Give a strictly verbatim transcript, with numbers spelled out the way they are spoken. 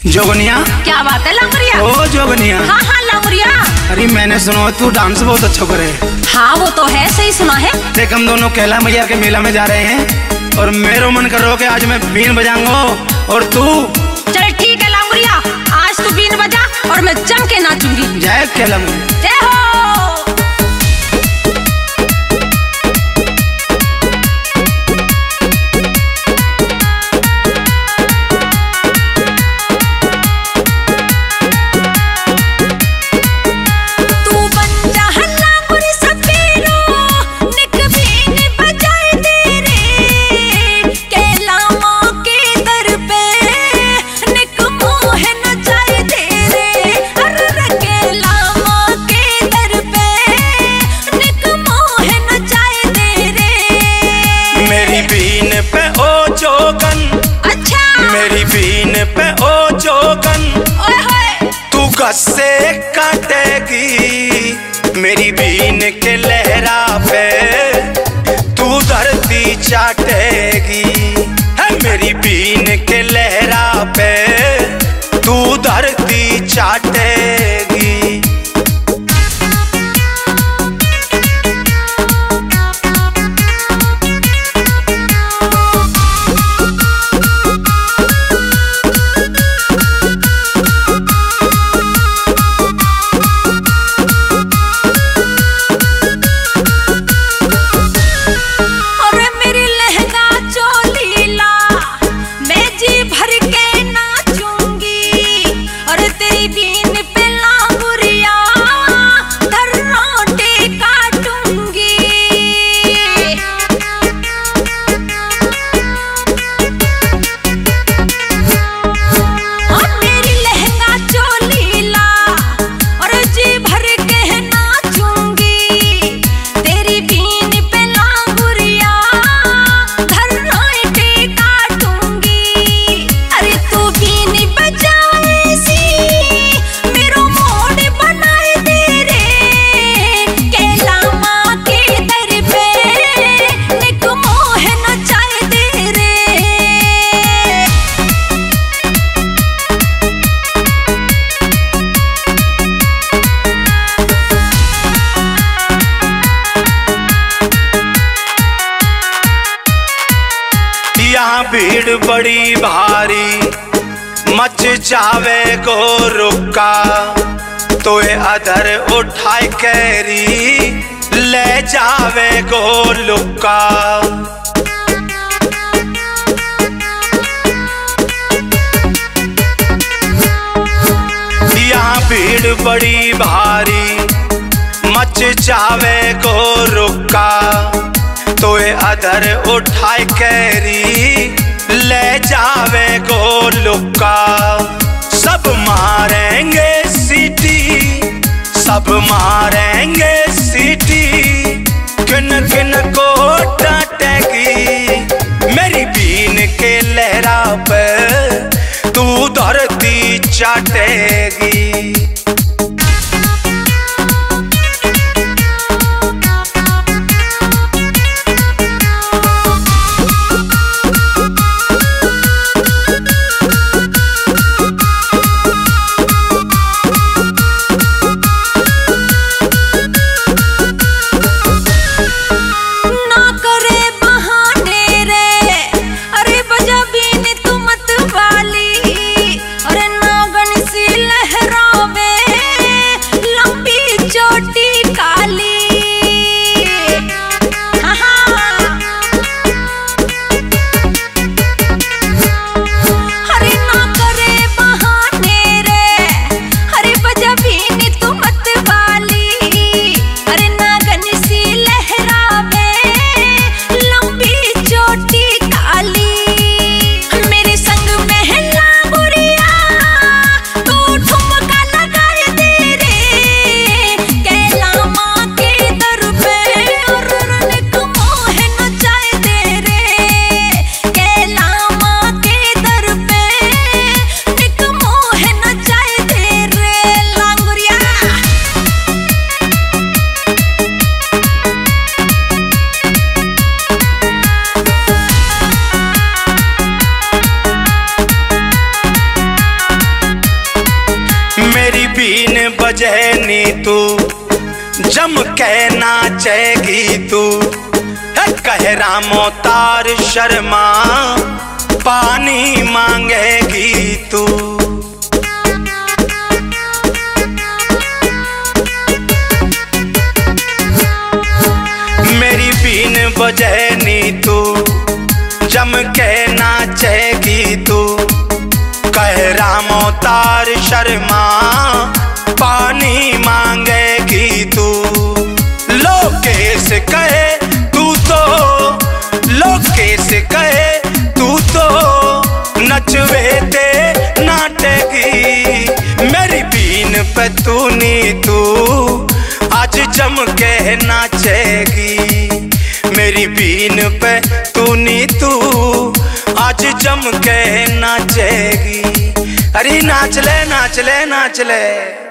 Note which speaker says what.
Speaker 1: जोगनिया। क्या बात है लंगरिया? ओ जोगनिया। हाँ हाँ लंगरिया। अरे मैंने सुना तू डांस बहुत अच्छा करे। हाँ वो तो है, सही सुना है। देख हम दोनों कैला मैया के मेला में जा रहे हैं और मेरा मन कर रहा है कि आज मैं बीन बजाऊंगा और तू। चल ठीक है लंगरिया, आज तू बीन बजा और मैं जम के नाचूंगी। जय कैला मैया। जय हो। मेरी बीन पे ओ जोगन तू गस्से काटेगी, मेरी बीन के लहरा पे तू धरती चाटेगी। है मेरी बीन के लहरा पे तू धरती चाटेगी। भीड़ बड़ी भारी मच जावे को रुका, तो अधर उठाए कैरी ले जावे को लुका। यहाँ भीड़ बड़ी भारी मच जावे को रुका, तो अधर उठाए कैरी ले जावे को लुका। सब मारेंगे सीटी, सब मारेंगे सीटी, किन किन को डांटेगी, मेरी बीन के लहरा पे तू धरती चाटेगी।
Speaker 2: अरे नागन सी लहरावे
Speaker 1: मेरी बीन बजनी तू जम के नाचेगी तू, कह रामो तार शर्मा पानी मांगेगी तू। मेरी बीन बजनी तू जम के नाचेगी तू, कह रामो तार शर्मा पानी मांगेगी तू। लोकेश कहे तू तो, लोकेश कहे तू तो नचवे ते नाटेगी। मेरी बीन पे तू नी तू आज जम के नाचेगी। मेरी बीन पे तू नी तू आज जम के नाचेगी। अरे नाच ले नाच ले नाच ले।